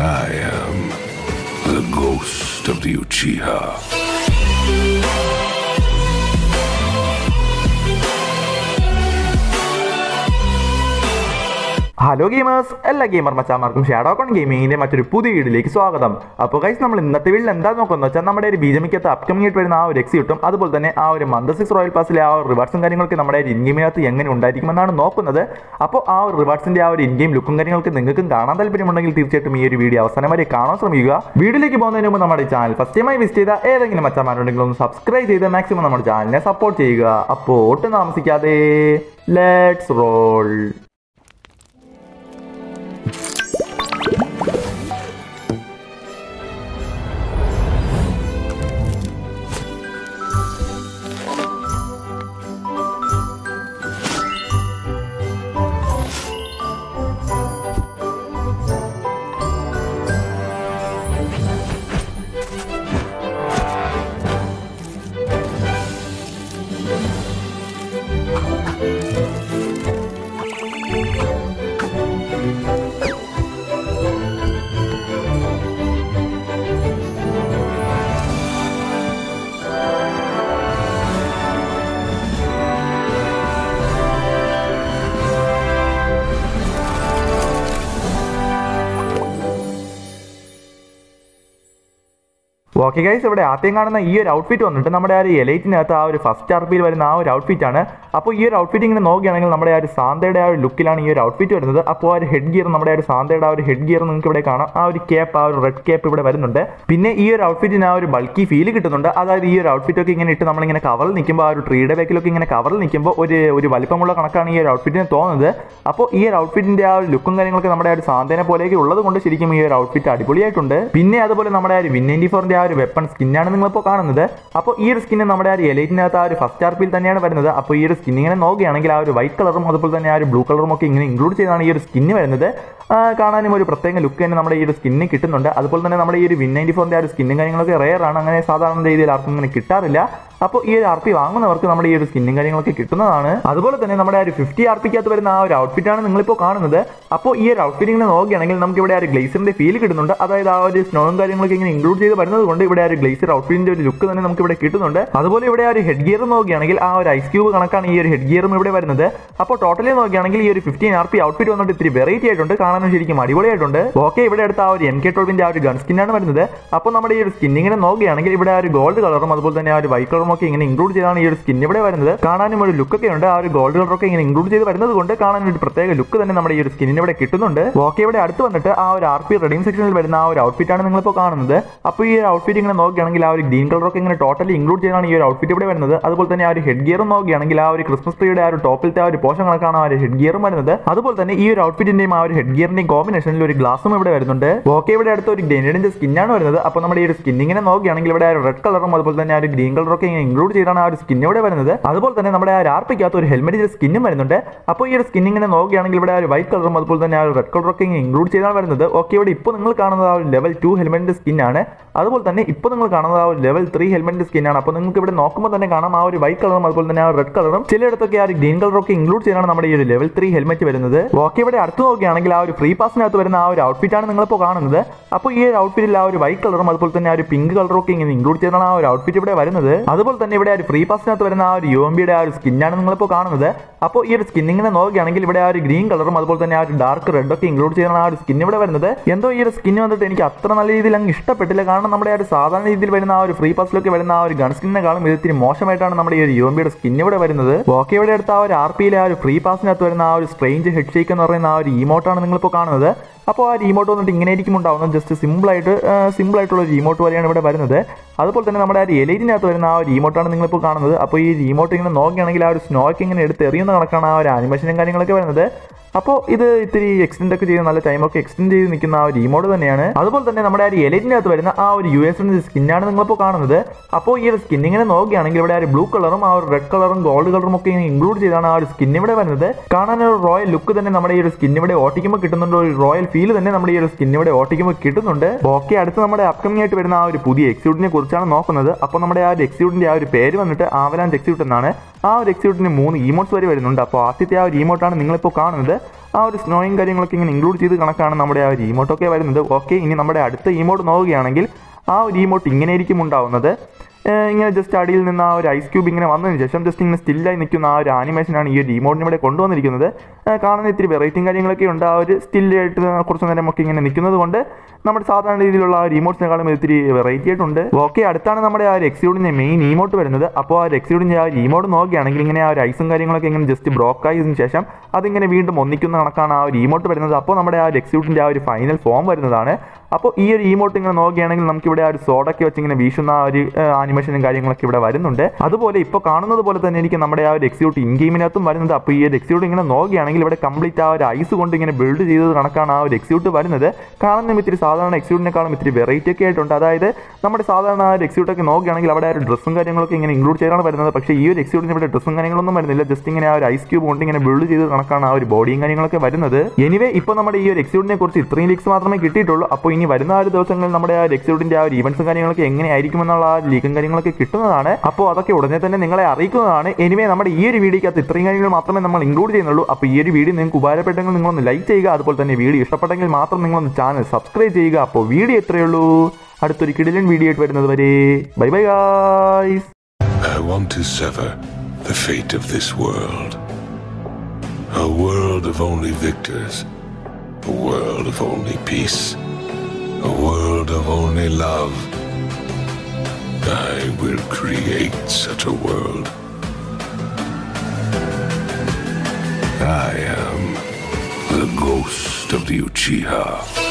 I am the ghost of the Uchiha. Hello gamers, എല്ലാ gamer മച്ചാമാർക്കും shadow con ഗെയിമിങ്ങിന്റെ മറ്റൊരു പുതിയ വീഡിയോയിലേക്ക് സ്വാഗതം. അപ്പോൾ ഗൈസ്, നമ്മൾ ഇന്നത്തെ വീഡിയോയിൽ എന്താ നോക്കുന്നത് വെച്ചാൽ നമ്മുടെ ഒരു ബീജമിക്കത്ത് അപ്കമിംഗ് ആയിട്ട് വരുന്ന ആ ഒരു എക്സിറ്റും അതുപോലെ തന്നെ ആ ഒരു മന്ത് 6 റോയൽ പാസിലെ ആ ഒരു റിവാർഡ്സും കാര്യങ്ങളൊക്കെ നമ്മുടെ ഒരു ഇൻഗെയിമിനകത്ത് എങ്ങനെ ഉണ്ടായിരിക്കുമെന്നാണ് നോക്കുന്നത്. അപ്പോൾ ആ ഒരു റിവാർഡ്സിന്റെ ആ ഒരു ഇൻഗെയിം ലുക്കും കാര്യങ്ങൾക്ക് നിങ്ങൾക്കും കാണാൻ താല്പര്യമുണ്ടെങ്കിൽ തീർച്ചയായിട്ടും ഈ ഒരു വീഡിയോ അവസാനം വരെ കാണാൻ ശ്രമിക്കുക. വീഡിയോയിലേക്ക് പോകുന്നതിന് മുമ്പ് നമ്മുടെ ചാനൽ ഫസ്റ്റ് ടൈമായി വിസിറ്റ് ചെയ്ത ഏതെങ്കിലും മച്ചാമാരുണ്ടെങ്കിൽ ഒന്ന് സബ്സ്ക്രൈബ് ചെയ്ത് മാക്സിമം നമ്മുടെ ചാനലിനെ സപ്പോർട്ട് ചെയ്യുക. അപ്പോൾ ഒട്ടും താമസിക്കാതെ ലെറ്റ്സ് റോൾ. ഓക്കെ ഗൈസ്, ഇവിടെ ആദ്യം കാണുന്ന ഈ ഒരു ഔട്ട്ഫിറ്റ് വന്നിട്ട് നമ്മുടെ ആ ഒരു എലൈറ്റിനകത്ത് ആ ഒരു ഫസ്റ്റ് ആർപിയിൽ വരുന്ന ആ ഒരു ഔട്ട്ഫിറ്റ് ആണ്. അപ്പോൾ ഈ ഒരു ഔട്ട്ഫിറ്റ് ഇങ്ങനെ നോക്കുകയാണെങ്കിൽ നമ്മുടെ ആ ഒരു സാന്തയുടെ ആ ഒരു ലുക്കിലാണ് ഈ ഒരു ഔട്ട്ഫിറ്റ് വരുന്നത്. അപ്പോൾ ആ ഒരു ഹെഡ് ഗിയർ, നമ്മുടെ ആ ഒരു സാന്തയുടെ ആ ഒരു ഹെഡ് ഗിയർ നിങ്ങൾക്ക് ഇവിടെ കാണാം. ആ ഒരു ക്യാപ്പ്, ആ ഒരു റെഡ് ക്യാപ്പ് ഇവിടെ വരുന്നുണ്ട്. പിന്നെ ഈ ഒരു ഔട്ട്ഫിറ്റിന് ആ ഒരു ബൾക്കി ഫീൽ കിട്ടുന്നുണ്ട്. അതായത് ഈ ഒരു ഔട്ട്ഫിറ്റ് ഒക്കെ ഇങ്ങനെ ഇട്ട് നമ്മളിങ്ങനെ കവറിൽ നിൽക്കുമ്പോൾ, ആ ഒരു ട്രീയുടെ ബാക്കിലൊക്കെ ഇങ്ങനെ കവറിൽ നിൽക്കുമ്പോൾ ഒരു വലിപ്പമുള്ള കണക്കാണ് ഈ ഒരു ഔട്ട്ഫിറ്റിന് തോന്നുന്നത്. അപ്പോൾ ഈ ഒരു ഔട്ട്ഫിറ്റിന്റെ ആ ഒരു ലുക്കും കാര്യങ്ങളൊക്കെ നമ്മുടെ ആ ഒരു സാന്തേനെ പോലെയൊക്കെ ഉള്ളത് കൊണ്ട് ശരിക്കും ഈ ഒരു ഔട്ട്ഫിറ്റ് അടിപൊളിയായിട്ടുണ്ട്. പിന്നെ അതുപോലെ നമ്മുടെ ആ ഒരു വിൻ94ന്റെ ആ ഒരു വെപ്പൺ സ്കിന്നാണ് നിങ്ങളിപ്പോൾ കാണുന്നത്. അപ്പോൾ ഈ ഒരു സ്കിന്ന് നമ്മുടെ ആ ഒരു എലൈറ്റിനകത്ത് ആ ഒരു ഫസ്റ്റ് ആർപിയിൽ തന്നെയാണ് വരുന്നത്. അപ്പോൾ ഈ ഒരു സ്കിൻ ഇങ്ങനെ നോക്കുകയാണെങ്കിൽ ആ ഒരു വൈറ്റ് കളറും അതുപോലെ തന്നെ ആ ഒരു ബ്ലൂ കളറും ഒക്കെ ഇങ്ങനെ ഇൻക്ലൂഡ് ചെയ്താണ് ഈ ഒരു സ്കിന്ന് വരുന്നത്. കാണാനും ഒരു പ്രത്യേക ലുക്ക് തന്നെ നമ്മുടെ ഈ ഒരു സ്കിന്നിന് കിട്ടുന്നുണ്ട്. അതുപോലെ തന്നെ നമ്മുടെ ഈ ഒരു വിൻ94ന്റെ ആ ഒരു സ്കിന്നും കാര്യങ്ങളൊക്കെ റെയർ ആണ്, അങ്ങനെ സാധാരണ രീതിയിൽ ആർക്കും ഇങ്ങനെ കിട്ടാറില്ല. അപ്പോൾ ഈ ഒരു ആർപി വാങ്ങുന്നവർക്ക് നമ്മുടെ ഈ ഒരു സ്കിന്നും കാര്യങ്ങളൊക്കെ കിട്ടുന്നതാണ്. അതുപോലെ തന്നെ നമ്മുടെ ആ ഒരു 50 ആർപിക്കകത്ത് വരുന്ന ആ ഒരു ഔട്ട്ഫിറ്റ് ആണ് നിങ്ങളിപ്പോൾ കാണുന്നത്. അപ്പോൾ ഈ ഒരു ഔട്ട്ഫിറ്റ് ഇങ്ങനെ നോക്കുകയാണെങ്കിൽ നമുക്ക് ഇവിടെ ആ ഒരു ഗ്ലേസറിന്റെ ഫീൽ കിട്ടുന്നുണ്ട്. അതായത് ആ ഒരു സ്നോയും കാര്യങ്ങളൊക്കെ ഇങ്ങനെ ഇൻക്ലൂഡ് ചെയ്ത് വരുന്നത് കൊണ്ട് ഇവിടെ ആ ഒരു ഗ്ലേസർ ഔട്ട്ഫിറ്റിന്റെ ഒരു ലുക്ക് തന്നെ നമുക്ക് ഇവിടെ കിട്ടുന്നുണ്ട്. അതുപോലെ ഇവിടെ ആ ഒരു ഹെഡ് ഗിയർ നോക്കുകയാണെങ്കിൽ ആ ഒരു ഐസ് ക്യൂബ് കണക്കാണ് ഈ ഒരു ഹെഡ് ഗിയറും ഇവിടെ വരുന്നത്. അപ്പോൾ ടോട്ടലി നോക്കുകയാണെങ്കിൽ ഈ ഒരു 15 ആർപി ഔട്ട്ഫിറ്റ് വന്നിട്ട് ഇത്തിരി വെറൈറ്റി ആയിട്ടുണ്ട്, കാണാനും ശരിക്കും അടിപൊളിയായിട്ടുണ്ട്. ഓക്കെ, ഇവിടെ അടുത്ത ആ ഒരു MK12ന്റെ ആ ഒരു ഗൺ സ്കിന്നാണ് വരുന്നത്. അപ്പോൾ നമ്മുടെ ഈ ഒരു സ്കിന്നിങ്ങനെ നോക്കുകയാണെങ്കിൽ ഇവിടെ ആ ഒരു ഗോൾഡ് കളറും അതുപോലെ തന്നെ ആ ഒരു വൈറ്റ് കളറും ഒക്കെ ഇങ്ങനെ ഇൻക്ലൂഡ് ചെയ്താണ് ഈ ഒരു സ്കിൻ ഇവിടെ വരുന്നത്. കാണാനും ഒരു ലുക്ക് ഒക്കെ ഉണ്ട്. ആ ഒരു ഗോൾഡ് കളറൊക്കെ ഇങ്ങനെ ഇൻക്ലൂഡ് ചെയ്ത് വരുന്നത് കൊണ്ട് കാണാൻ ഒരു പ്രത്യേക ലുക്ക് തന്നെ നമ്മുടെ ഈ ഒരു സ്കിന്നിന് ഇവിടെ കിട്ടുന്നുണ്ട്. ഓക്കെ, ഇവിടെ അടുത്ത് വന്നിട്ട് ആ ഒരു ആർപി റെഡീം സെക്ഷനിൽ വരുന്ന ആ ഒരു ഔട്ട്ഫിറ്റ് ആണ് നിങ്ങളിപ്പോൾ കാണുന്നത്. അപ്പോൾ ഈ ഒരു ഔട്ട്ഫിറ്റ് ഇങ്ങനെ നോക്കുകയാണെങ്കിൽ ആ ഒരു ഗ്രീൻ കളറൊക്കെ ഇങ്ങനെ ടോട്ടലി ഇൻക്ലൂഡ് ചെയ്താണ് ഈ ഒരു ഔട്ട്ഫിറ്റ് ഇവിടെ വരുന്നത്. അതുപോലെ തന്നെ ആ ഒരു ഹെഡ് ഗിയറും നോക്കുകയാണെങ്കിൽ ആ ഒരു ക്രിസ്മസ് ട്രീയുടെ ആ ഒരു ടോപ്പിലത്തെ ആ ഒരു പോഷൻ കണക്കാണ് ആ ഒരു ഹെഡ് ഗിയറും വരുന്നത്. അതുപോലെ തന്നെ ഈ ഒരു ഔട്ട്ഫിറ്റിന്റെയും ആ ഒരു ഹെഡ് ഗിയറിന്റെയും കോമ്പിനേഷനിൽ ഒരു ഗ്ലാസും ഇവിടെ വരുന്നുണ്ട്. ഓക്കെ, ഇവിടെ അടുത്ത ഒരു ഗ്രനേഡിന്റെ സ്കിന്നാണ് വരുന്നത്. അപ്പോൾ നമ്മുടെ ഈ ഒരു സ്കിൻ ഇങ്ങനെ നോക്കുകയാണെങ്കിൽ ഇവിടെ ആ ഒരു റെഡ് കളറും അതുപോലെ തന്നെ ആ ഒരു ഗ്രീൻ കളറൊക്കെ ഇങ്ങനെ ഇൻക്ലൂഡ് ചെയ്താണ് ആ ഒരു സ്കിൻ ഇവിടെ വരുന്നത്. അതുപോലെ തന്നെ നമ്മുടെ ആ ഒരു ആർപിക്കകത്ത് ഒരു ഹെൽമെറ്റിന്റെ സ്കിന്നും വരുന്നുണ്ട്. അപ്പോൾ ഈ ഒരു സ്കിൻ ഇങ്ങനെ നോക്കുകയാണെങ്കിൽ ഇവിടെ ആ ഒരു വൈറ്റ് കളറും അതുപോലെ തന്നെ ആ ഒരു റെഡ് കളറൊക്കെ ഇങ്ങനെ ഇൻക്ലൂഡ് ചെയ്താണ് വരുന്നത്. ഓക്കെ, ഇവിടെ ഇപ്പോൾ നിങ്ങൾ കാണുന്നത് ആ ഒരു ലെവൽ 2 ഹെൽമെറ്റിന്റെ സ്കിന്നാണ്. അതുപോലെ തന്നെ ഇപ്പോൾ നിങ്ങൾ കാണുന്നത് ആ ഒരു ലെവൽ 3 ഹെൽമെറ്റിന്റെ സ്കിന്നാണ്. അപ്പോൾ നിങ്ങൾക്ക് ഇവിടെ നോക്കുമ്പോൾ തന്നെ കാണാം ആ ഒരു വൈറ്റ് കളറും അതുപോലെ തന്നെ ആ റെഡ് കളറും ചിലയിടത്തൊക്കെ ആ ഒരു ഗ്രീൻ കളറൊക്കെ ഇൻക്ലൂഡ് ചെയ്താണ് നമ്മുടെ ഈ ഒരു ലെവൽ 3 ഹെൽമെറ്റ് വരുന്നത്. ഓക്കെ, ഇവിടെ അടുത്ത് നോക്കുകയാണെങ്കിൽ ആ ഒരു ഫ്രീ പാസിനകത്ത് വരുന്ന ആ ഒരു ഔട്ട്ഫിറ്റ് ആണ് നിങ്ങളിപ്പോൾ കാണുന്നത്. അപ്പോൾ ഈ ഒരു ഔട്ട്ഫിറ്റിൽ ആ ഒരു വൈറ്റ് കളറും അതുപോലെ തന്നെ ആ ഒരു പിങ്ക് കളറും ഒക്കെ ഇങ്ങനെ ഇൻക്ലൂഡ് ചെയ്താണ് ആ ഒരു ഔട്ട്ഫിറ്റ് ഇവിടെ വരുന്നത്. അതുപോലെ തന്നെ ഇവിടെ ആ ഒരു ഫ്രീ പാസിനകത്ത് വരുന്ന ആ ഒരു UMBയുടെ ആ ഒരു സ്കിന്നാണ് നിങ്ങളിപ്പോൾ കാണുന്നത്. അപ്പോൾ ഈ ഒരു സ്കിൻ ഇങ്ങനെ നോക്കുകയാണെങ്കിൽ ഇവിടെ ആ ഒരു ഗ്രീൻ കളറും അതുപോലെ തന്നെ ആ ഒരു ഡാർക്ക് റെഡ് ഒക്കെ ഇൻക്ലൂഡ് ചെയ്താണ് ആ ഒരു സ്കിൻ ഇവിടെ വരുന്നത്. എന്തോ ഈ ഒരു സ്കിൻ വന്നിട്ട് എനിക്ക് അത്ര നല്ല രീതിയിൽ അങ്ങ് ഇഷ്ടപ്പെട്ടില്ല. കാരണം നമ്മുടെ ആ ഒരു സാധാരണ രീതിയിൽ വരുന്ന ആ ഒരു ഫ്രീ പാസിലൊക്കെ വരുന്ന ആ ഒരു ഗൺ സ്കിന്നിനെക്കാളും ഇതിരി മോശമായിട്ടാണ് നമ്മുടെ ഈ ഒരു UMBയുടെ സ്കിൻ ഇവിടെ വരുന്നത്. ഓക്കെ, ഇവിടെ അടുത്ത ആ ഒരു ആർപിയിലെ ആ ഒരു ഫ്രീ പാസിനകത്ത് വരുന്ന ആ ഒരു സ്ട്രേഞ്ച് ഹെഡ് ഷേക്ക് എന്ന് പറയുന്ന ആ ഒരു ഇമോട്ടാണ് നിങ്ങളിപ്പോൾ കാണുന്നത്. അപ്പോൾ ആ ഇമോട്ട് വന്നിട്ട് ഇങ്ങനെ ആയിരിക്കും ഉണ്ടാവുന്നത്. ജസ്റ്റ് സിമ്പിൾ ആയിട്ടുള്ള ഒരു ഇമോട്ട് പോലെയാണ് ഇവിടെ വരുന്നത്. അതുപോലെ തന്നെ നമ്മുടെ ആ ഒരു എലൈറ്റിനകത്ത് വരുന്ന ആ ഒരു ഇമോട്ടാണ് നിങ്ങളിപ്പോൾ കാണുന്നത്. അപ്പോൾ ഈ ഇമോട്ട് ഇങ്ങനെ നോക്കുകയാണെങ്കിൽ ആ ഒരു സ്നോക്ക് ഇങ്ങനെ എടുത്ത് എറിയുന്ന കണക്കാണ് ആ ഒരു ആനിമേഷനും കാര്യങ്ങളൊക്കെ വരുന്നത്. അപ്പോൾ ഇത് ഇത്തിരി എക്സ്റ്റെൻഡ് ഒക്കെ ചെയ്ത് നല്ല ടൈമൊക്കെ എക്സ്റ്റെൻഡ് ചെയ്ത് നിൽക്കുന്ന ആ ഒരു ഇമോട്ട് തന്നെയാണ്. അതുപോലെ തന്നെ നമ്മുടെ ആ ഒരു എലൈറ്റിനകത്ത് വരുന്ന ആ ഒരു USന്റെ സ്കിന്നാണ് നിങ്ങളിപ്പോൾ കാണുന്നത്. അപ്പോൾ ഈ ഒരു സ്കിൻ ഇങ്ങനെ നോക്കുകയാണെങ്കിൽ ഇവിടെ ആ ഒരു ബ്ലൂ കളറും ആ ഒരു റെഡ് കളറും ഗോൾഡ് കളറും ഒക്കെ ഇൻക്ലൂഡ് ചെയ്താണ് ആ ഒരു സ്കിൻ ഇവിടെ വരുന്നത്. കാണാൻ ഒരു റോയൽ ലുക്ക് തന്നെ നമ്മുടെ ഈ ഒരു സ്കിൻ ഇവിടെ ഓട്ടിക്കുമ്പോൾ കിട്ടുന്നുണ്ട്. ഒരു റോയൽ ഫീൽ തന്നെ നമ്മുടെ ഈ ഒരു സ്കിൻ ഇവിടെ ഓട്ടിക്കുമ്പോൾ കിട്ടുന്നുണ്ട്. ഓക്കെ, അടുത്ത് നമ്മുടെ അപ്കമിംഗ് ആയിട്ട് വരുന്ന ആ ഒരു പുതിയ എക്സിക്യൂട്ടിനെ കുറിച്ചാണ് നോക്കുന്നത്. അപ്പോൾ നമ്മുടെ ആ ഒരു എക്സിക്യൂട്ടിന്റെ ആ ഒരു പേര് വന്നിട്ട് ആവലാഞ്ച് എക്സിക്യൂട്ട് എന്നാണ്. ആ ഒരു എക്സിക്യൂട്ടിന് 3 ഇമോട്ട്സ് വരെ വരുന്നുണ്ട്. അപ്പോൾ ആദ്യത്തെ ആ ഒരു ഇമോട്ടാണ് നിങ്ങളിപ്പോൾ കാണുന്നത്. ആ ഒരു സ്നോയും കാര്യങ്ങളൊക്കെ ഇങ്ങനെ ഇൻക്ലൂഡ് ചെയ്ത് കണക്കാണ് നമ്മുടെ ആ ഒരു ഇമോട്ടൊക്കെ വരുന്നത്. ഓക്കെ, ഇനി നമ്മുടെ അടുത്ത ഇമോട്ട് നോക്കുകയാണെങ്കിൽ ആ ഒരു ഇമോട്ട് ഇങ്ങനെ ആയിരിക്കും ഉണ്ടാവുന്നത്. ഇങ്ങനെ ജസ്റ്റ് അടിയിൽ നിന്ന് ആ ഒരു ഐസ് ക്യൂബ് ഇങ്ങനെ വന്നതിന് ശേഷം ജസ്റ്റ് ഇങ്ങനെ സ്റ്റില്ലായി നിൽക്കുന്ന ആ ഒരു ആനിമേഷനാണ് ഈ ഒരു ഇമോട്ടിന് ഇവിടെ കൊണ്ടുവന്നിരിക്കുന്നത്. കാണുന്ന ഇത്തിരി വെറൈറ്റിയും കാര്യങ്ങളൊക്കെ ഉണ്ട്. ആ ഒരു സ്റ്റില്ലായിട്ട് കുറച്ച് നേരമൊക്കെ ഇങ്ങനെ നിൽക്കുന്നത് കൊണ്ട് നമ്മുടെ സാധാരണ രീതിയിലുള്ള ആ ഒരു ഇമോട്ട്സിനെക്കാളും ഇത്തിരി വെറൈറ്റി ആയിട്ടുണ്ട്. ഓക്കെ, അടുത്താണ് നമ്മുടെ ആ ഒരു എക്സ്യൂഡിൻ്റെ മെയിൻ ഇമോട്ട് വരുന്നത്. അപ്പോൾ ആ ഒരു എക്സ്യൂഡിൻ്റെ ആ ഒരു ഇമോട്ട് നോക്കുകയാണെങ്കിൽ ഇങ്ങനെ ആ ഒരു ഐസും കാര്യങ്ങളൊക്കെ ഇങ്ങനെ ജസ്റ്റ് ബ്രോക്ക് ആയതിനു ശേഷം അതിങ്ങനെ വീണ്ടും ഒന്നിക്കുന്ന കണക്കാണ് ആ ഒരു ഇമോട്ട് വരുന്നത്. അപ്പോൾ നമ്മുടെ ആ ഒരു എക്സ്യൂഡിൻ്റെ ആ ഒരു ഫൈനൽ ഫോം വരുന്നതാണ്. അപ്പോൾ ഈ ഒരു ഇമോട്ട് ഇങ്ങനെ നോക്കുകയാണെങ്കിൽ നമുക്കിവിടെ ആ ഒരു സോഡൊക്കെ വെച്ച് ഇങ്ങനെ വീശുന്ന ആ ഒരു ആനിമേഷനും കാര്യങ്ങളൊക്കെ ഇവിടെ വരുന്നുണ്ട്. അതുപോലെ ഇപ്പോൾ കാണുന്നത് പോലെ തന്നെ എനിക്ക് നമ്മുടെ ആ ഒരു എക്സ്യൂട്ട് ഇൻ ഗെയിമിനകത്തും വരുന്നത്. അപ്പോൾ ഈ ഒരു എക്സ്യൂട്ട് ഇങ്ങനെ നോക്കുകയാണെങ്കിൽ ഇവിടെ കംപ്ലീറ്റ് ആ ഒരു ഐസ് കൊണ്ട് ഇങ്ങനെ ബിൽഡ് ചെയ്തത് കണക്കാണ് ആ ഒരു എക്സ്യൂട്ട് വരുന്നത്. കാണുന്ന ഇത്തിരി സാധാരണ എക്സ്യൂട്ടിനേക്കാളും ഇത്തിരി വെറൈറ്റി ഒക്കെ ആയിട്ടുണ്ട്. അതായത് നമ്മുടെ സാധാരണ ആ ഒരു എക്സ്യൂട്ടൊക്കെ നോക്കുകയാണെങ്കിൽ അവിടെ ആ ഒരു ഡ്രസ്സും കാര്യങ്ങളൊക്കെ ഇങ്ങനെ ഇൻക്ലൂഡ് ചെയ്താണ് വരുന്നത്. പക്ഷേ ഈ ഒരു എക്സ്യൂട്ടിന് ഇവിടെ ഡ്രസ്സും കാര്യങ്ങളൊന്നും വരുന്നില്ല. ജസ്റ്റ് ഇങ്ങനെ ആ ഒരു ഐസ് ക്യൂബ് കൊണ്ട് ഇങ്ങനെ ബിൽഡ് ചെയ്ത് കണക്കാണ് ആ ഒരു ബോഡിയും കാര്യങ്ങളൊക്കെ വരുന്നത്. എനിവേ ഇപ്പോൾ നമ്മുടെ ഈ ഒരു എക്സ്യൂട്ടിനെ കുറിച്ച് ഇത്രയും ലീക്സ് മാത്രമേ കിട്ടിയിട്ടുള്ളൂ. അപ്പോൾ ഇനി വരുന്ന ആ ഒരു ദിവസങ്ങളിൽ നമ്മുടെ ആ ഒരു എക്സ്യൂട്ടിന്റെ ആ ഒരു ഈവൻസും കാര്യങ്ങളൊക്കെ എങ്ങനെയായിരിക്കുമെന്നുള്ള ആ ലീക്കും കാര്യങ്ങളൊക്കെ കിട്ടുന്നതാണ്. അപ്പോൾ അതൊക്കെ ഉടനെ തന്നെ നിങ്ങളെ അറിയിക്കുന്നതാണ്. എനിവേ നമ്മുടെ ഈ ഒരു വീഡിയോക്കകത്ത് ഇത്രയും കാര്യങ്ങൾ മാത്രമേ നമ്മൾ ഇൻക്ലൂഡ് ചെയ്യുന്നുള്ളൂ. അപ്പോൾ ഈ ഒരു വീഡിയോ നിങ്ങൾക്ക് ഉപകാരപ്പെട്ടെങ്കിൽ നിങ്ങളൊന്ന് ലൈക്ക് ചെയ്യുക. അതുപോലെ തന്നെ വീഡിയോ ഇഷ്ടപ്പെട്ടെങ്കിൽ മാത്രം നിങ്ങളൊന്ന് ചാനൽ സബ്സ്ക്രൈബ് ചെയ്യുക. അപ്പോൾ വീഡിയോ എത്രയേ ഉള്ളൂ. അടുത്തൊരു കിടിലൻ വീഡിയോ ആയിട്ട് വരുന്നത് വരെ bye bye guys. I want to sever the fate of this world. A world of only victors. A world of only peace. A world of only love. I will create such a world. I am the ghost of the Uchiha.